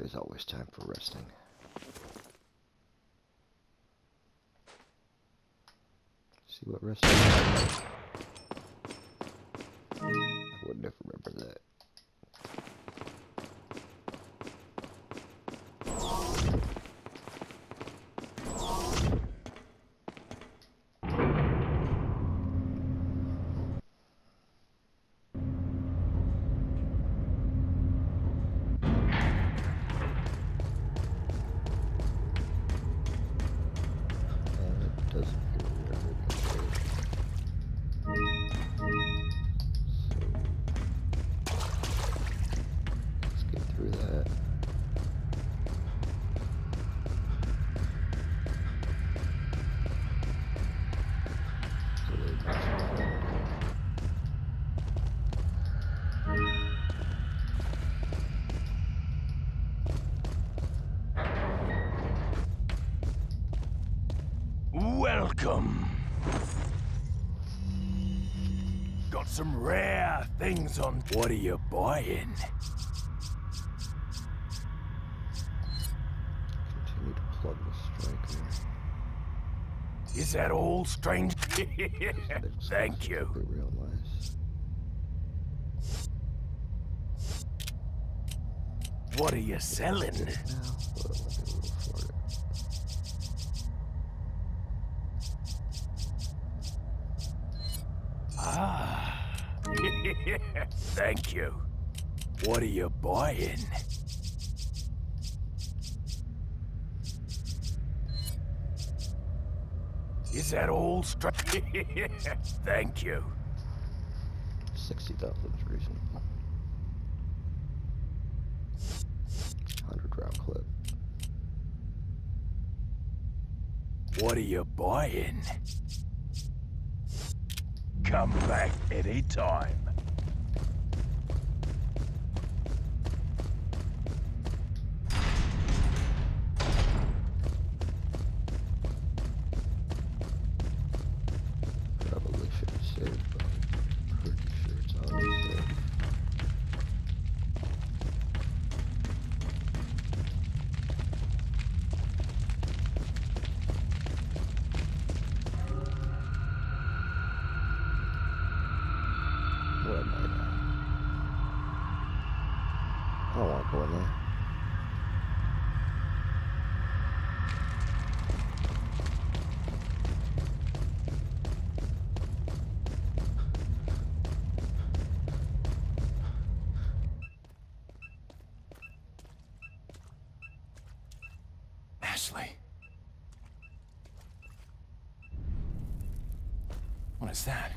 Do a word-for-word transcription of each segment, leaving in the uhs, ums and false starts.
There's always time for resting. See what resting is. I would never remember that. Welcome. Got some rare things on. What are you buying? Continue to plug the striker. Is that all, strange? Thank you. Real nice. What are you selling? Ah, thank you. What are you buying? Is that all straight? Thank you. sixty thousand is reasonable. one hundred round clip. What are you buying? Come back anytime. Probably should have saved, but I'm pretty sure it's already saved. What am I now? I don't want to go in there. Ashley. What is that?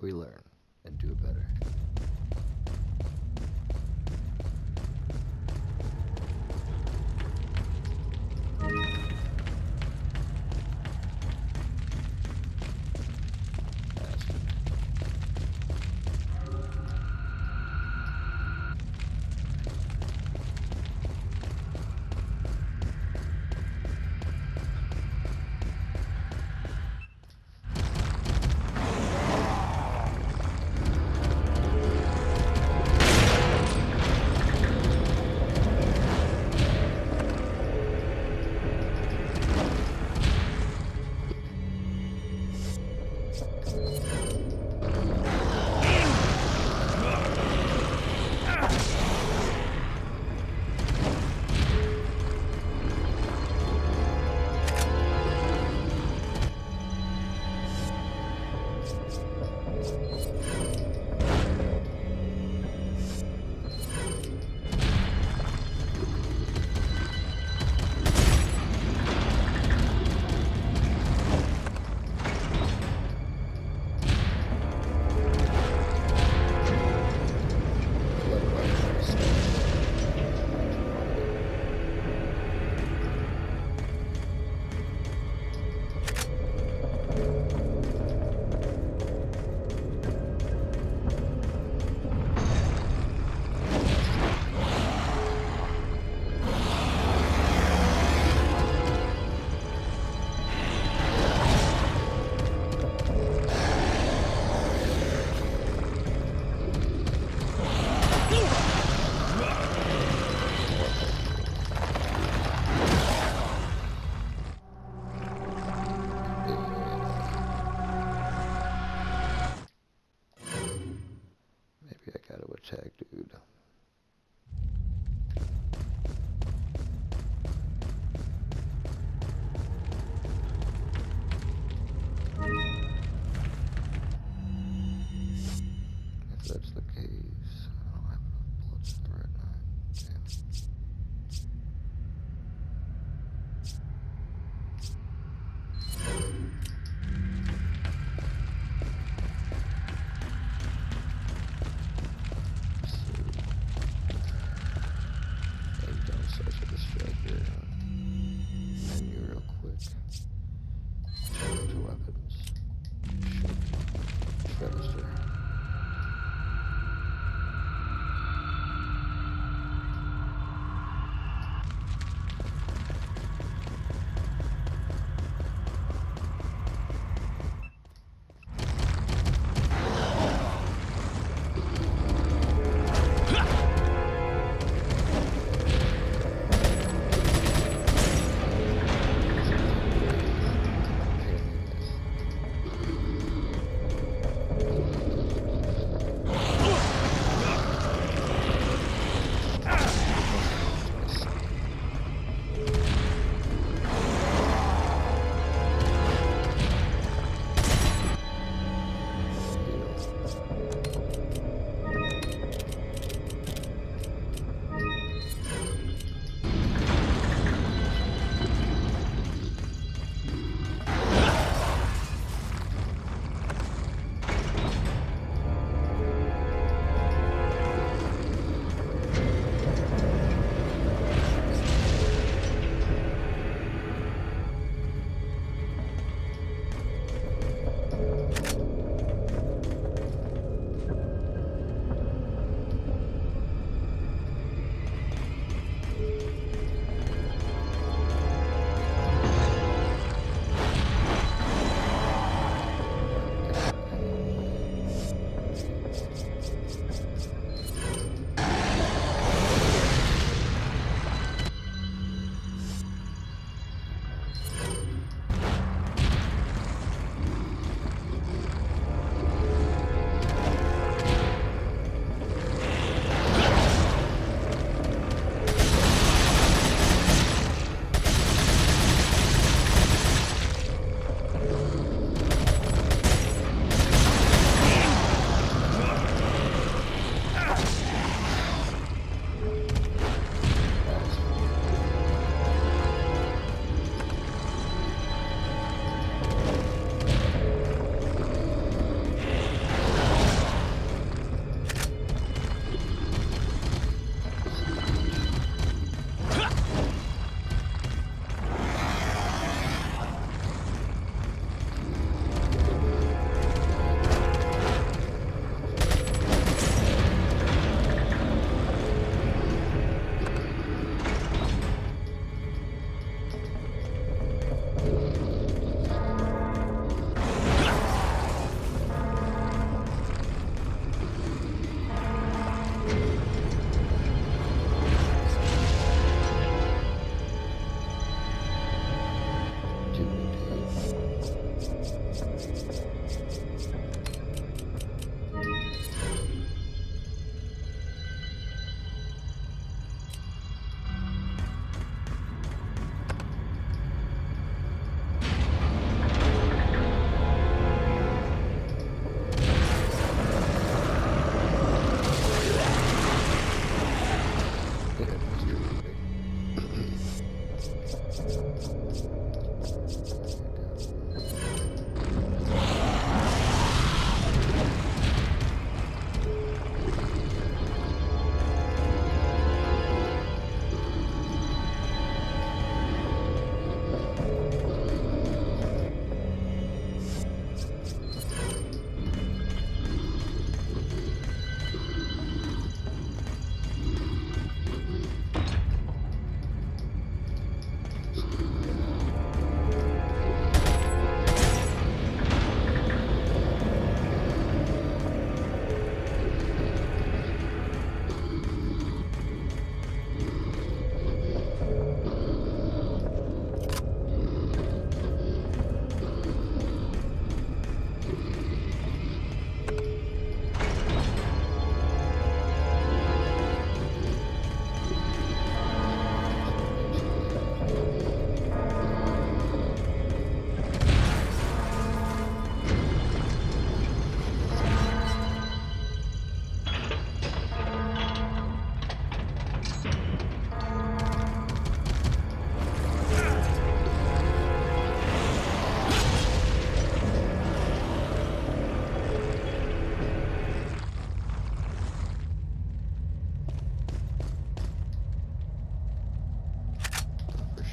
we learn and do it better.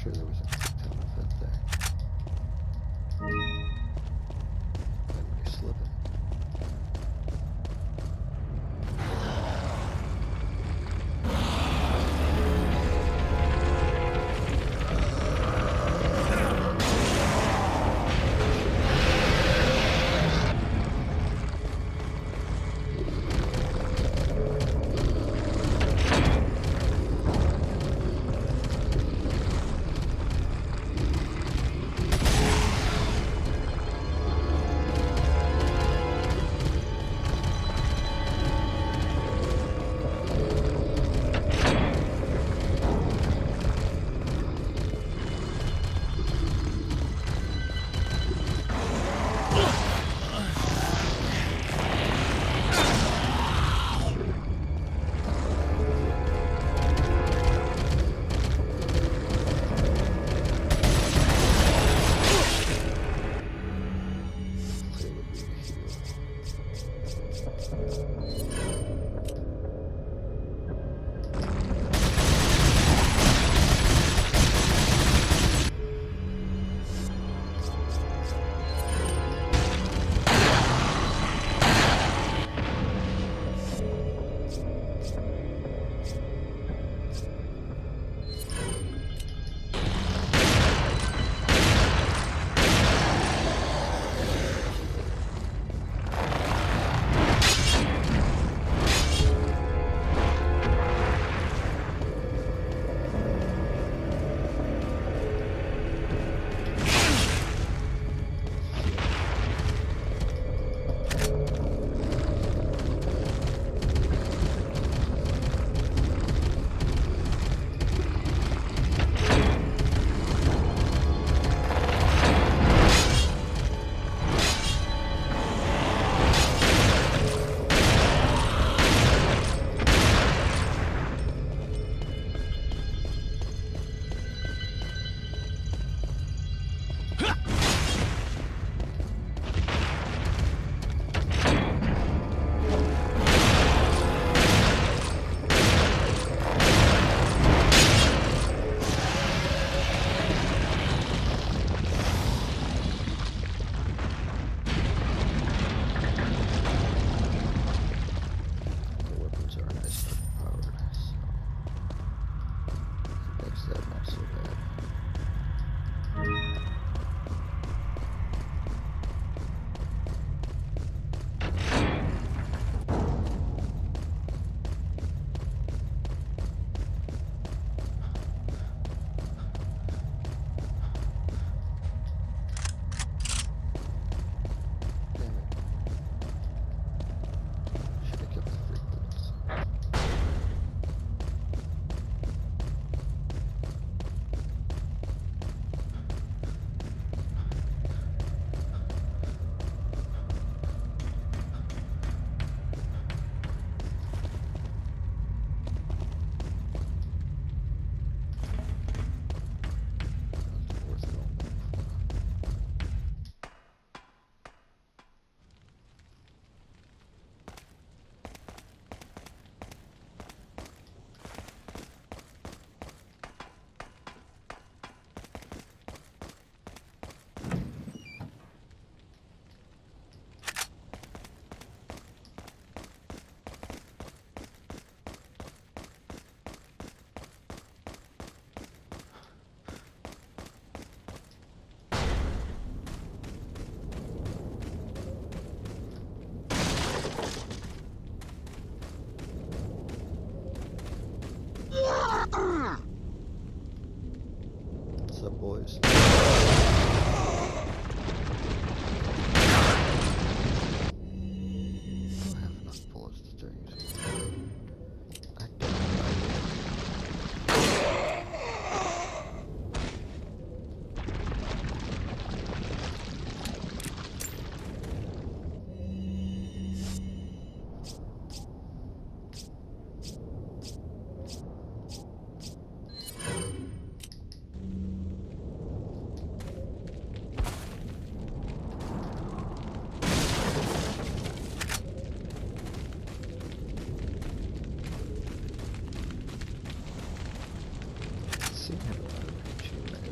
sure there was a quick time event there. Memory slipping. What's up, boys? I don't have enough bullets to turn you to one. I don't seen him out of range, man.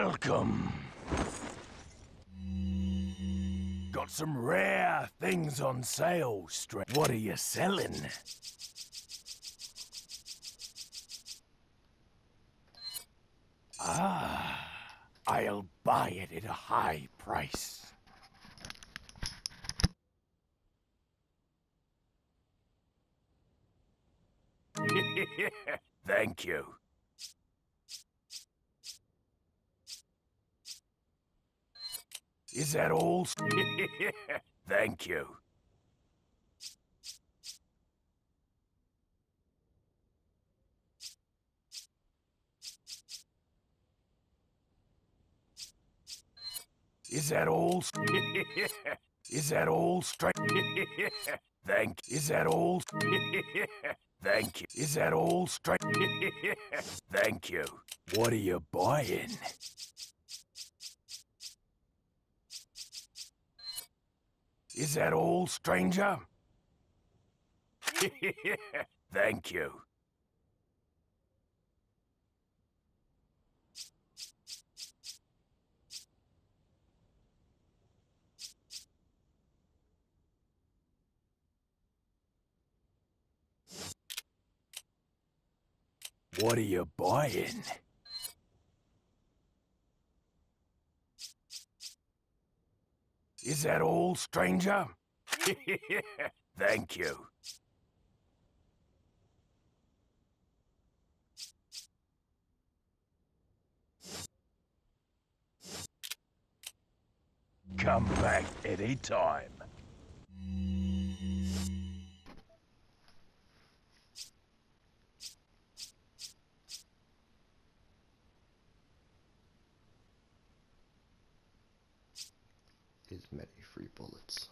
Welcome. Got some rare things on sale, stra- What are you selling? Ah, I'll buy it at a high price. Thank you. Is that all? Thank you. Is that all? Is that all straight? Thank. Is that all? Thank you. Is that all straight? Thank you. What are you buying? Is that all, stranger? Thank you. What are you buying? Is that all, stranger? Thank you. Come back any time. Is many free bullets.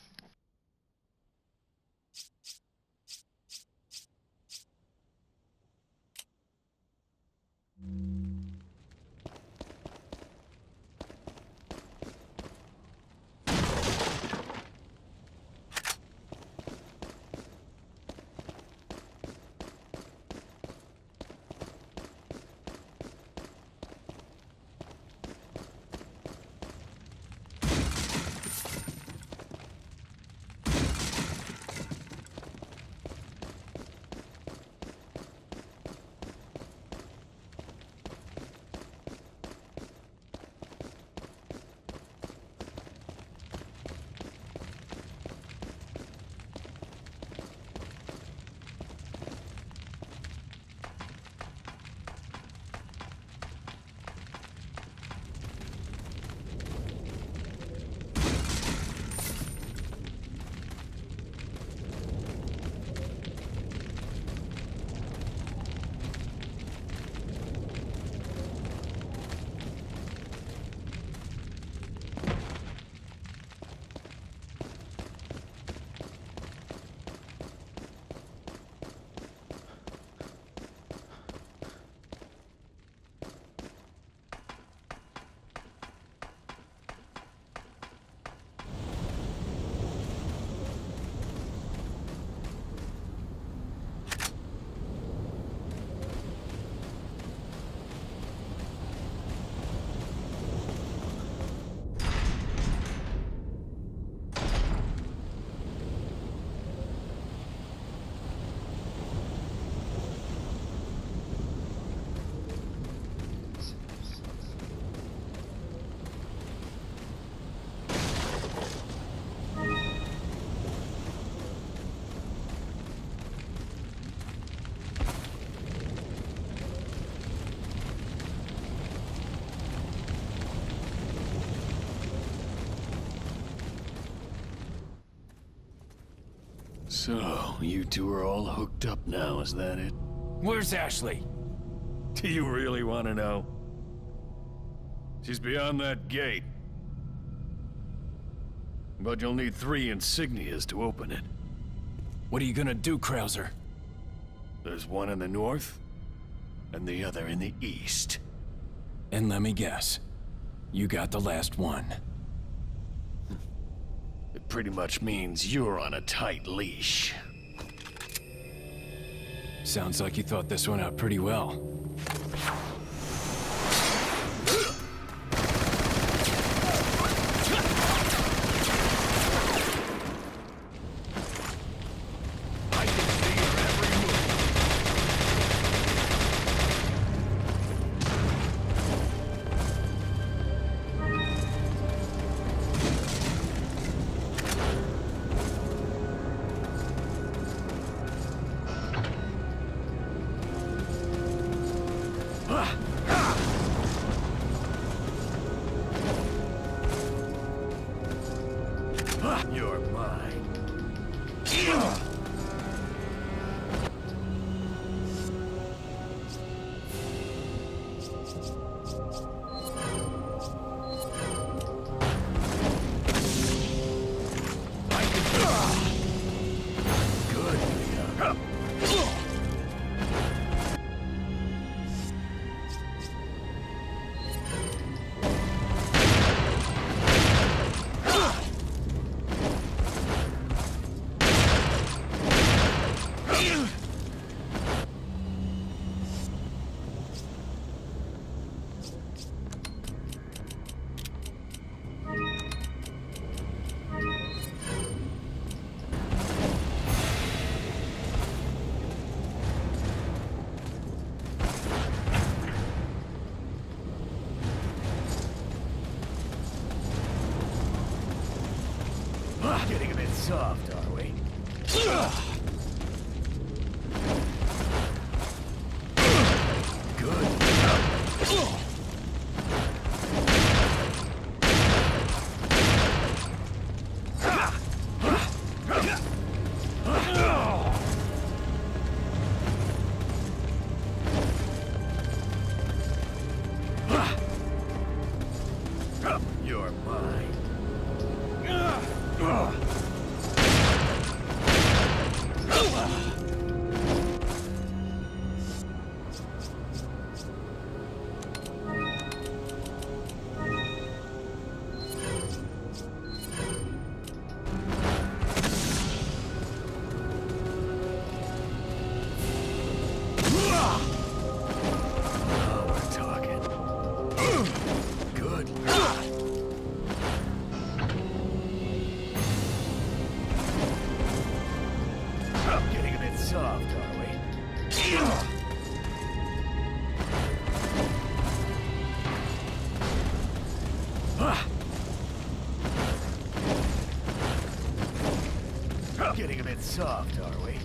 So, you two are all hooked up now, is that it? Where's Ashley? Do you really want to know? She's beyond that gate. But you'll need three insignias to open it. What are you gonna do, Krauser? There's one in the north, and the other in the east. And let me guess, you got the last one. It pretty much means you're on a tight leash. Sounds like you thought this one out pretty well. You're mine. Getting a bit soft, are we? Good. You're mine. Soft, are we? Getting a bit soft, are we?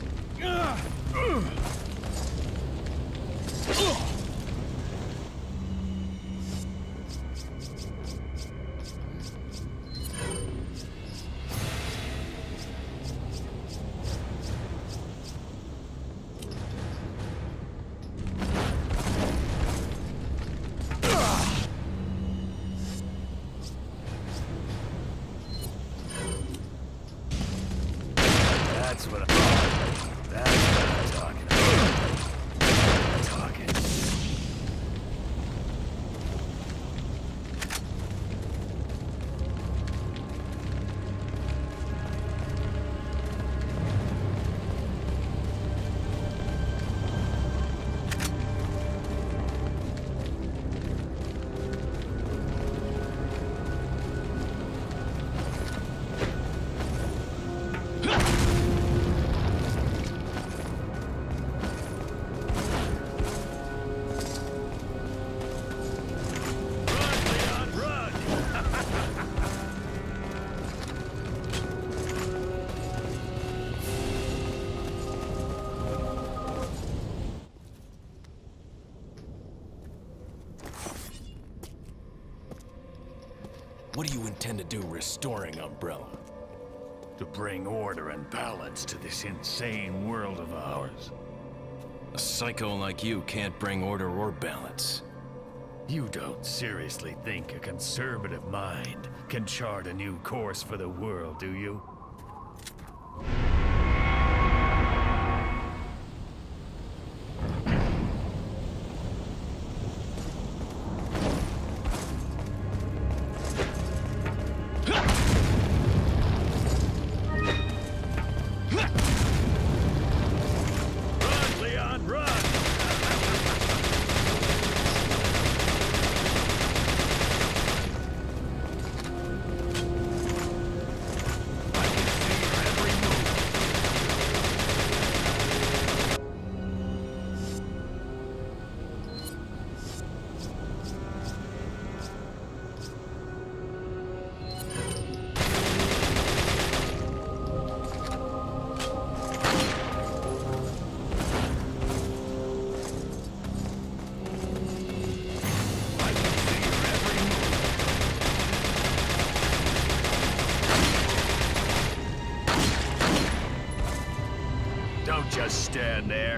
That's what I'm, that's what I'm talking about. Talking. What do you intend to do restoring Umbrella? To bring order and balance to this insane world of ours. A psycho like you can't bring order or balance. You don't seriously think a conservative mind can chart a new course for the world, do you?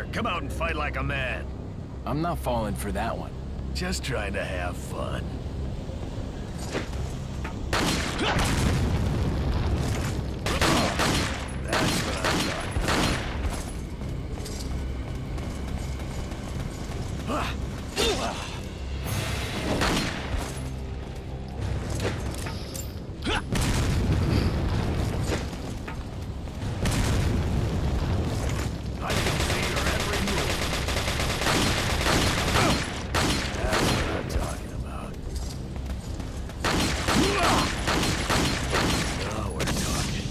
Here, come out and fight like a man. I'm not falling for that one. Just trying to have fun. That's what I'm talking about. I can see your every move. That's what I'm talking about. Now we're talking.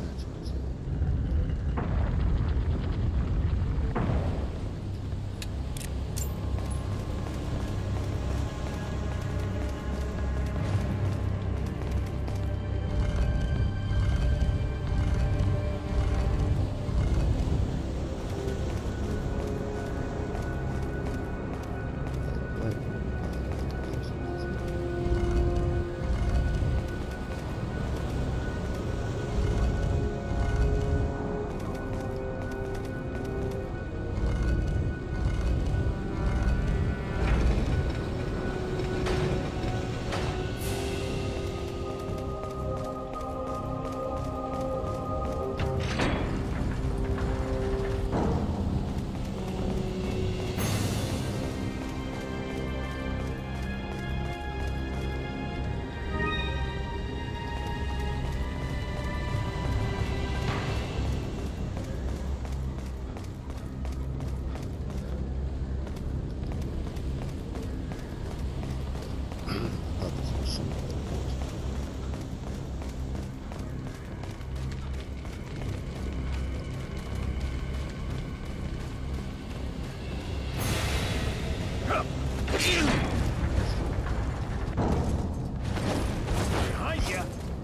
Behind ya.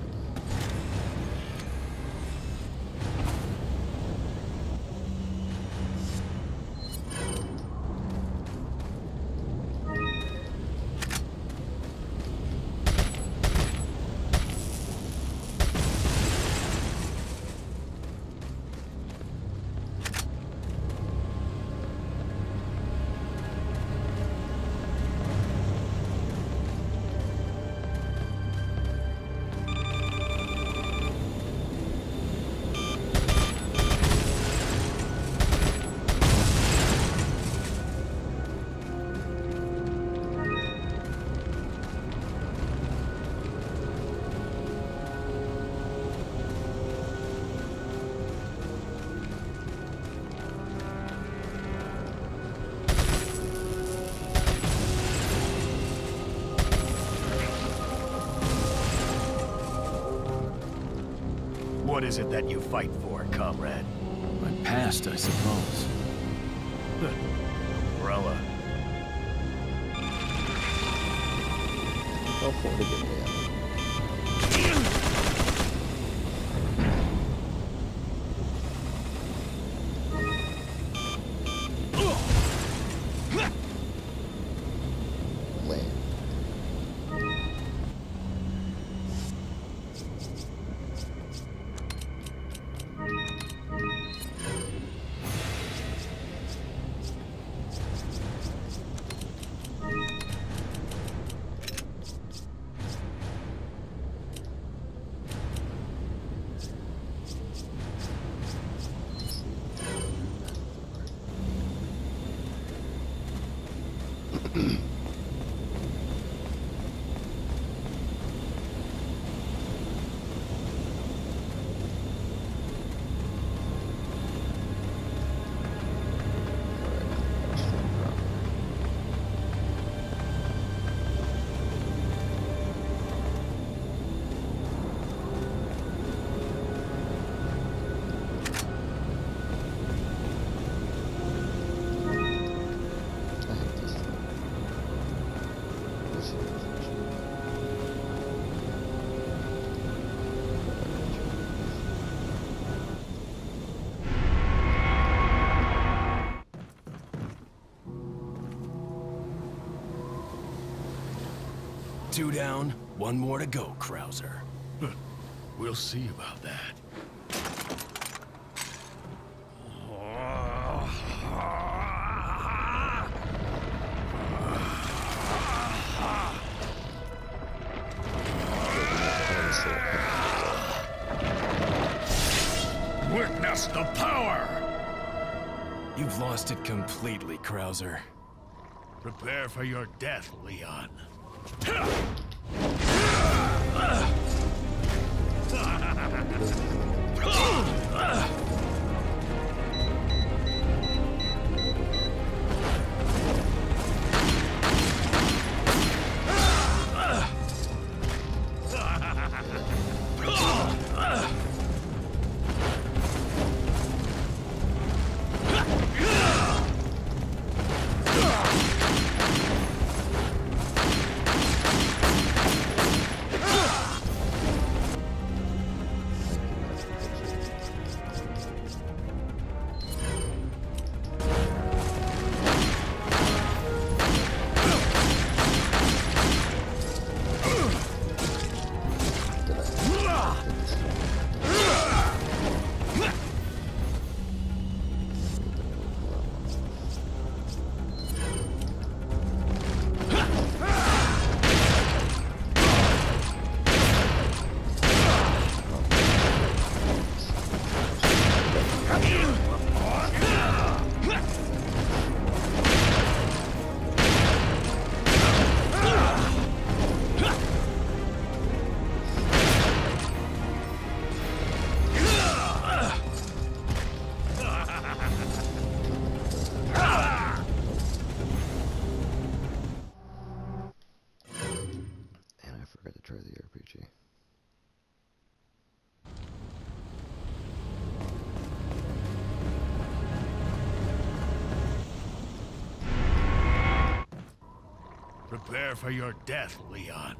What is it that you fight for, comrade? My past, I suppose. Umbrella. How far to get there? Land. Two down, one more to go, Krauser. We'll see about that. You've lost it completely, Krauser. Prepare for your death, Leon. Try the R P G. Prepare for your death, Leon.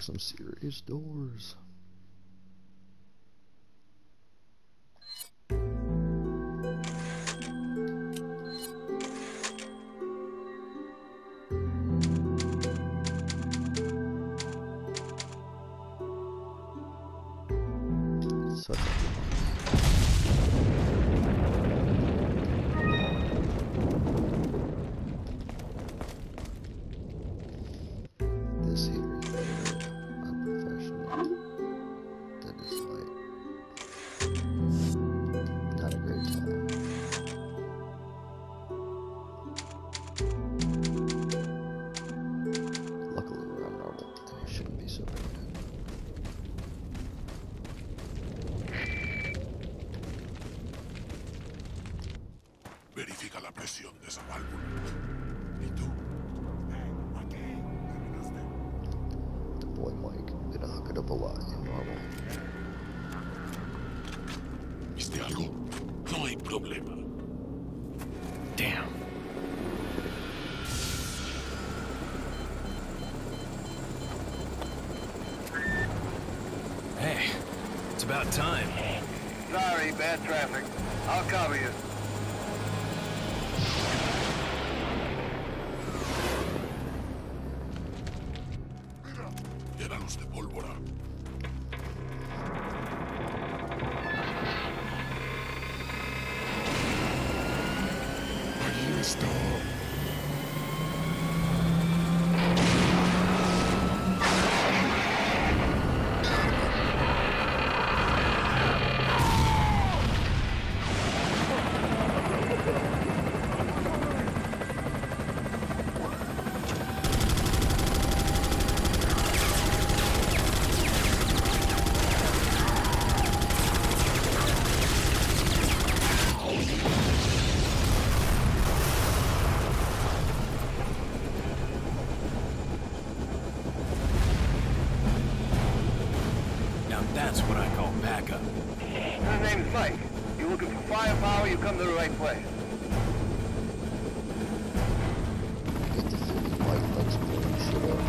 some serious doors. Such a this here is very unprofessional. That is like not a great time. Luckily we're on normal and it shouldn't be so bad. Verifica la presión de esa válvula. ¿Y tú? The boy Mike gonna hook it up a lot in normal. ¿Viste algo? No hay problema. Damn. Hey, it's about time. Sorry, bad traffic. I'll cover you. Llénalos de pólvora. Ahí está. Now that's what I call backup. My name's Mike. You're looking for firepower, you come to the right place. Get the feeling Mike likes blowing shit up.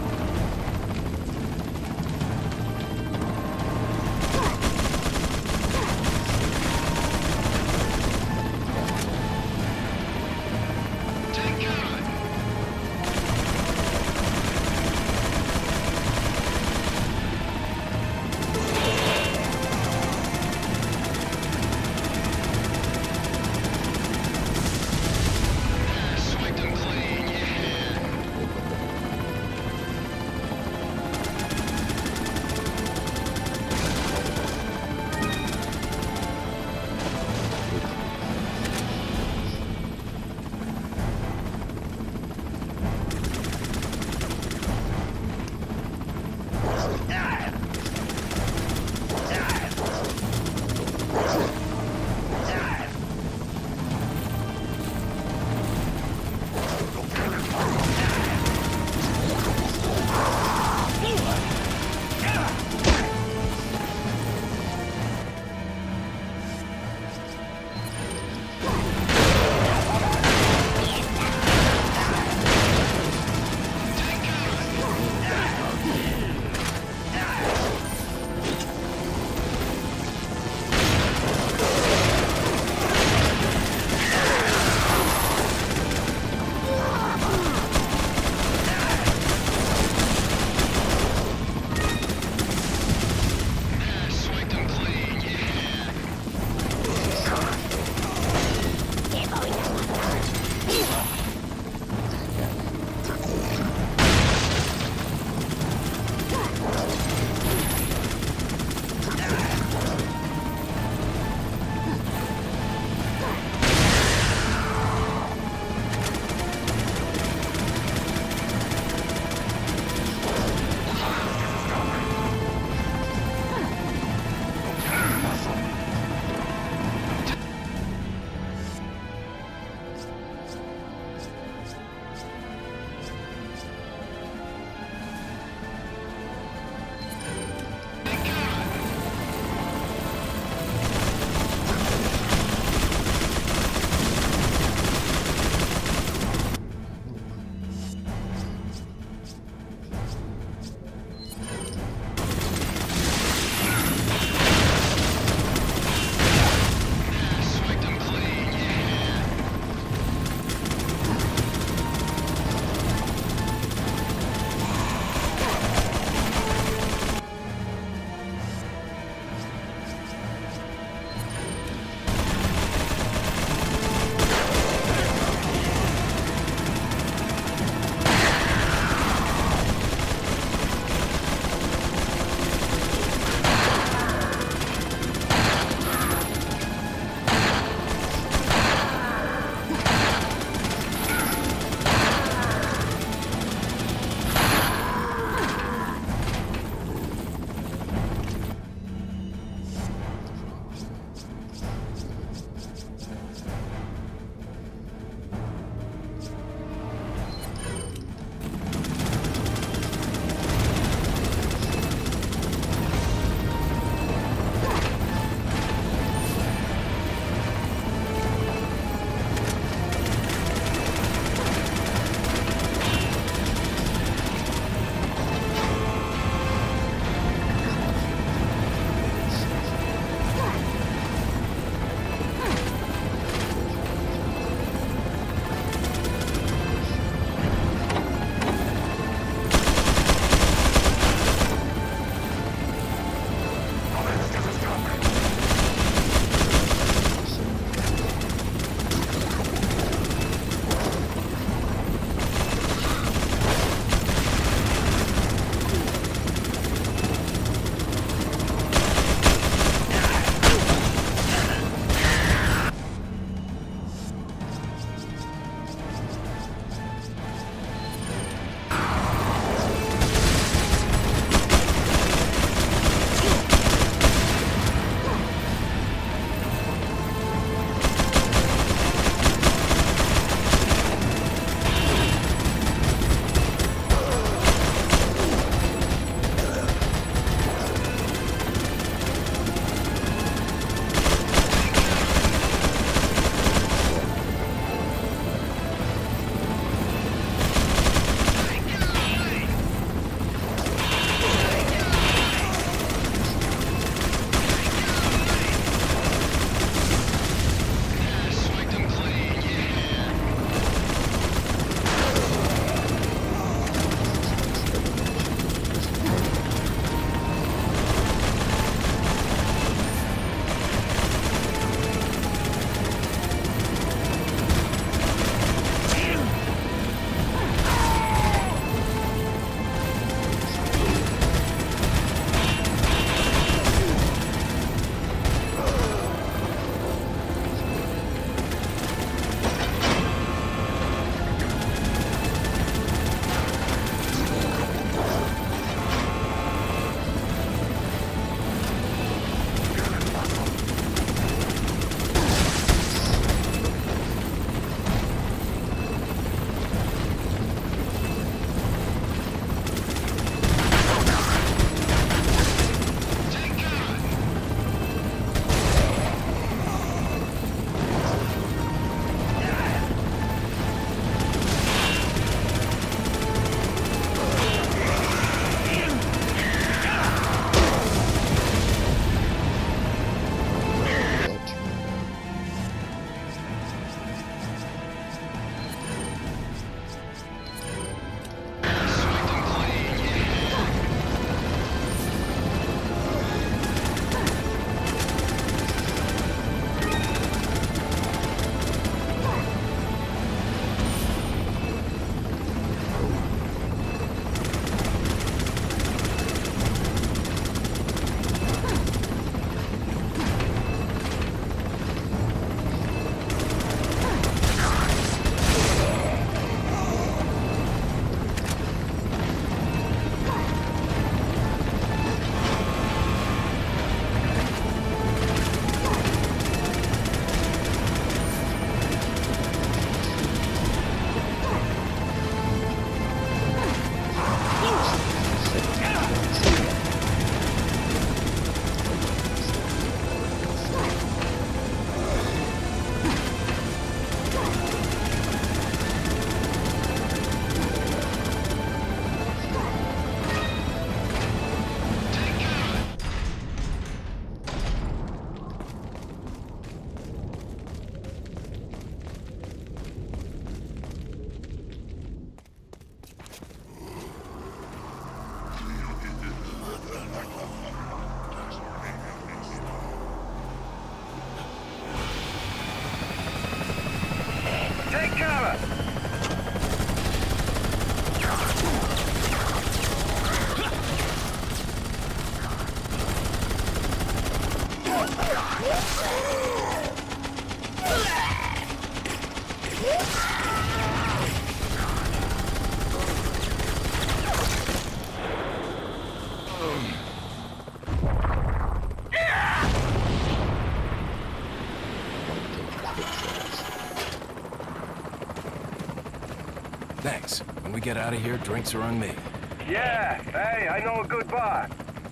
Thanks. When we get out of here, drinks are on me. Yeah, hey, I know a good bar.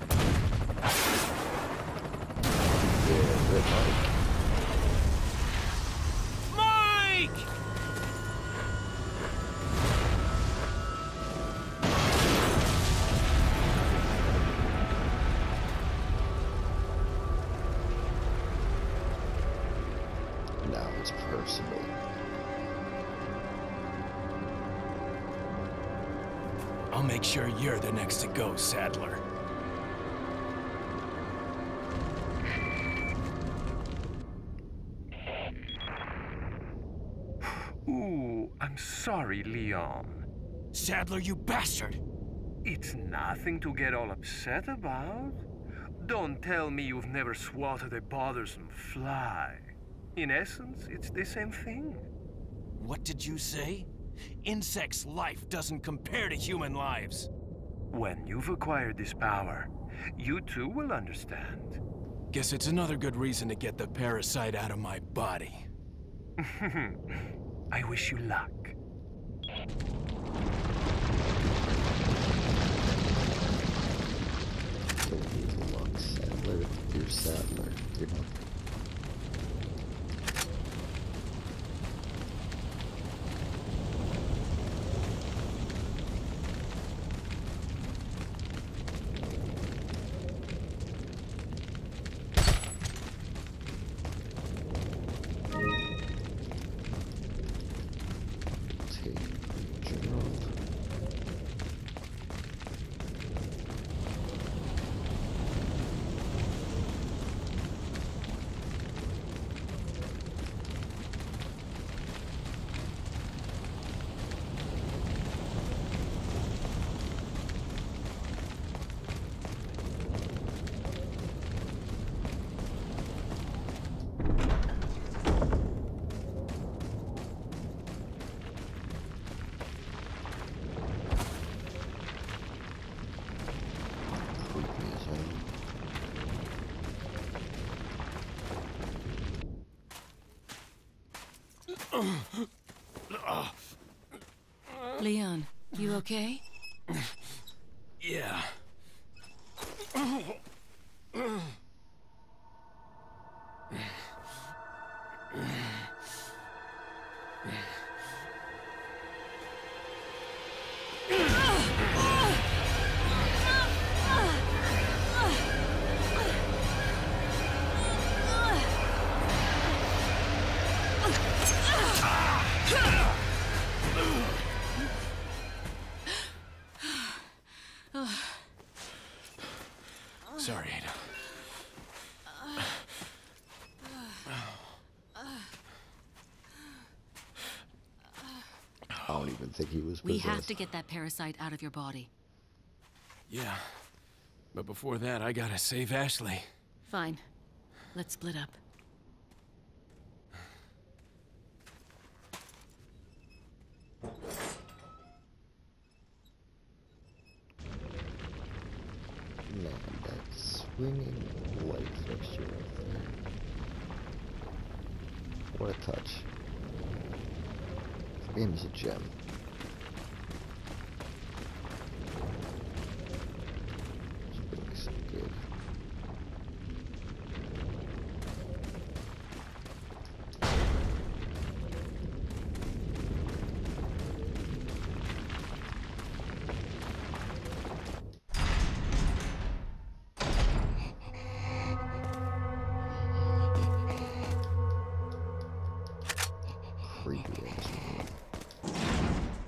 Yeah, Red Mike. Mike! Now it's personal. I'll make sure you're the next to go, Sadler. Ooh, I'm sorry, Leon. Sadler, you bastard! It's nothing to get all upset about. Don't tell me you've never swatted a bothersome fly. In essence, it's the same thing. What did you say? Insects' life doesn't compare to human lives. When you've acquired this power, you too will understand. Guess it's another good reason to get the parasite out of my body. I wish you luck. Good luck, Sadler. You're Sadler. You're not. Leon, you okay? Yeah. Sorry, Ada. I don't even think he was possessed. We have to get that parasite out of your body. Yeah. But before that, I gotta save Ashley. Fine. Let's split up. Man, that swinging light fixture right there. What a touch. The game is a gem. It's really so good. Creepy ass one.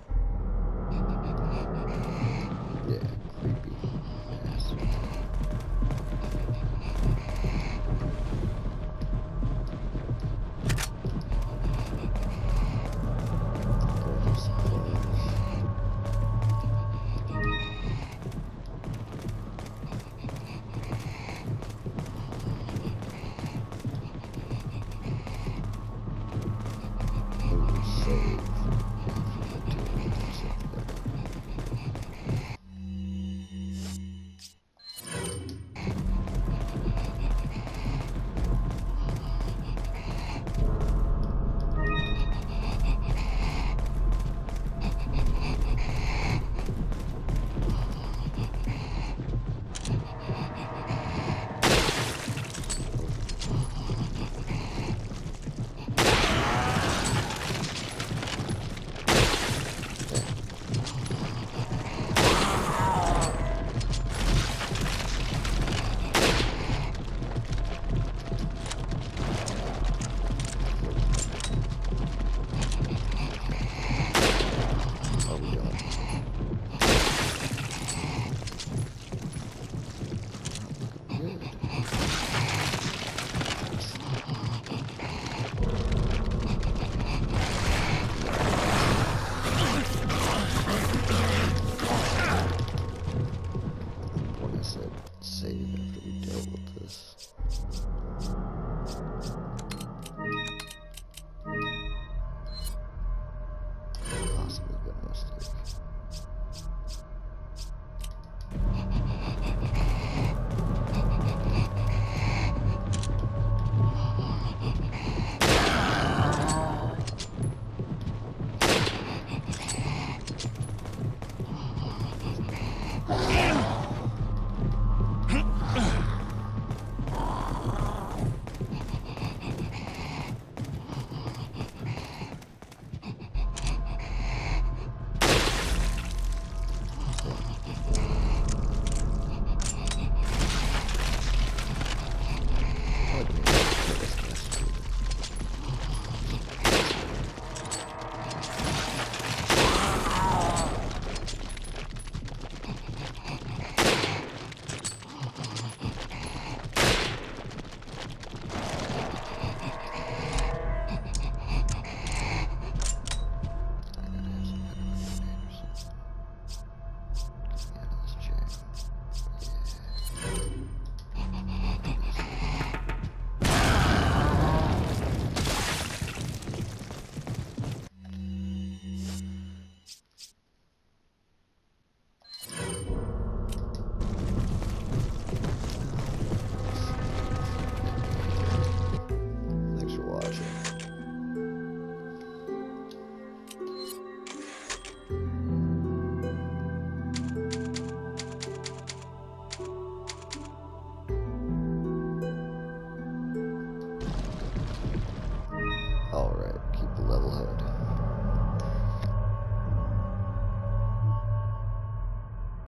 Hey!